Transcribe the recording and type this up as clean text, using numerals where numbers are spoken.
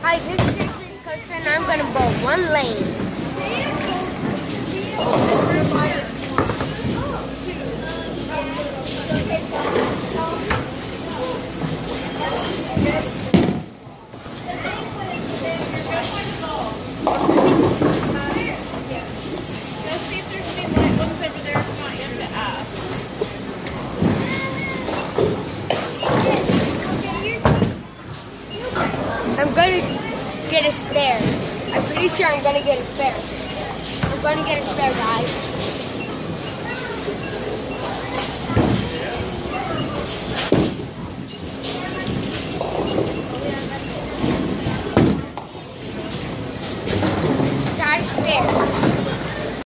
Hi, this is Shakespeare's Coaster, and I'm gonna bowl one lane. Let's see if there's any white ones over there. If not, you have to ask. I'm gonna get a spare. I'm pretty sure I'm gonna get a spare. I'm gonna get a spare, guys.